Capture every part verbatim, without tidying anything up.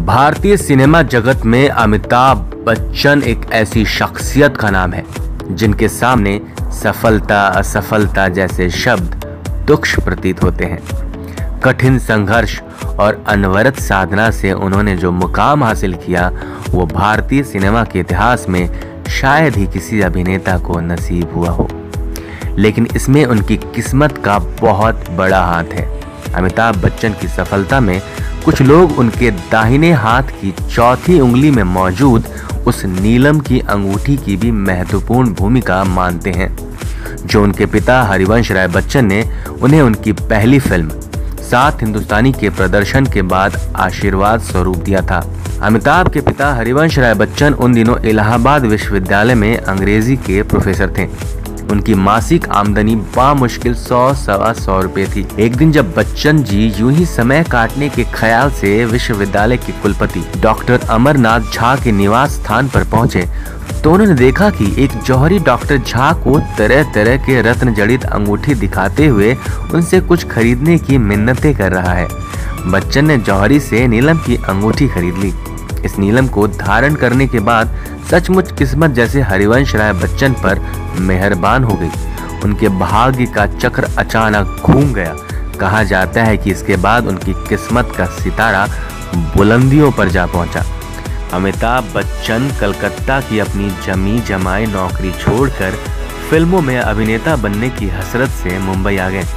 भारतीय सिनेमा जगत में अमिताभ बच्चन एक ऐसी शख्सियत का नाम है जिनके सामने सफलता असफलता जैसे शब्द तुच्छ प्रतीत होते हैं। कठिन संघर्ष और अनवरत साधना से उन्होंने जो मुकाम हासिल किया वो भारतीय सिनेमा के इतिहास में शायद ही किसी अभिनेता को नसीब हुआ हो, लेकिन इसमें उनकी किस्मत का बहुत बड़ा हाथ है। अमिताभ बच्चन की सफलता में कुछ लोग उनके दाहिने हाथ की चौथी उंगली में मौजूद उस नीलम की अंगूठी की भी महत्वपूर्ण भूमिका मानते हैं, जो उनके पिता हरिवंश राय बच्चन ने उन्हें उनकी पहली फिल्म सात हिंदुस्तानी के प्रदर्शन के बाद आशीर्वाद स्वरूप दिया था। अमिताभ के पिता हरिवंश राय बच्चन उन दिनों इलाहाबाद विश्वविद्यालय में अंग्रेजी के प्रोफेसर थे। उनकी मासिक आमदनी बामुश्किल सौ सवा सौ रुपए थी। एक दिन जब बच्चन जी यूं ही समय काटने के ख्याल से विश्वविद्यालय के कुलपति डॉक्टर अमरनाथ झा के निवास स्थान पर पहुंचे तो उन्होंने देखा कि एक जौहरी डॉक्टर झा को तरह तरह के रत्न जड़ित अंगूठी दिखाते हुए उनसे कुछ खरीदने की मिन्नतें कर रहा है। बच्चन ने जौहरी से नीलम की अंगूठी खरीद ली। इस नीलम को धारण करने के बाद सचमुच किस्मत जैसे हरिवंश राय बच्चन पर मेहरबान हो गई। उनके भाग्य का चक्र अचानक घूम गया। कहा जाता है कि इसके बाद उनकी किस्मत का सितारा बुलंदियों पर जा पहुंचा। अमिताभ बच्चन कलकत्ता की अपनी जमी जमाई नौकरी छोड़कर फिल्मों में अभिनेता बनने की हसरत से मुंबई आ गए।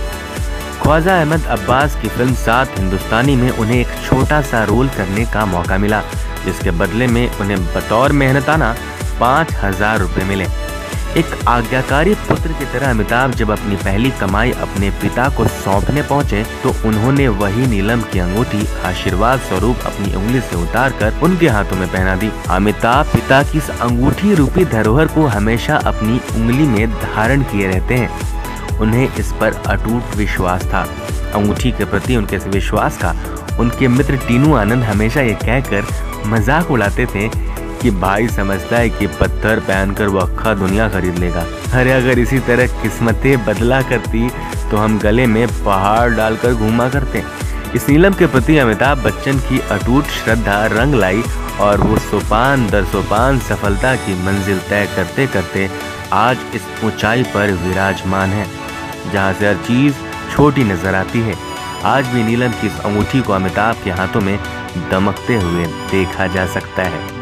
ख्वाजा अहमद अब्बास की फिल्म सात हिंदुस्तानी में उन्हें एक छोटा सा रोल करने का मौका मिला, जिसके बदले में उन्हें बतौर मेहनताना पाँच हजार रुपये मिले। एक आज्ञाकारी पुत्र की तरह अमिताभ जब अपनी पहली कमाई अपने पिता को सौंपने पहुंचे तो उन्होंने वही नीलम की अंगूठी आशीर्वाद स्वरूप अपनी उंगली से उतारकर उनके हाथों में पहना दी। अमिताभ पिता की इस अंगूठी रूपी धरोहर को हमेशा अपनी उंगली में धारण किए रहते हैं। उन्हें इस पर अटूट विश्वास था। अंगूठी के प्रति उनके इस विश्वास का उनके मित्र टीनू आनंद हमेशा ये कहकर मजाक उड़ाते थे कि भाई समझता है कि पत्थर पहनकर वो अक्खा दुनिया खरीद लेगा। अरे अगर इसी तरह किस्मतें बदला करती तो हम गले में पहाड़ डालकर घूमा करते। इस नीलम के प्रति अमिताभ बच्चन की अटूट श्रद्धा रंग लाई और वो सोपान दर सोपान सफलता की मंजिल तय करते करते आज इस ऊंचाई पर विराजमान है, जहाँ से हर चीज छोटी नजर आती है। आज भी नीलम की इस अंगूठी को अमिताभ के हाथों में दमकते हुए देखा जा सकता है।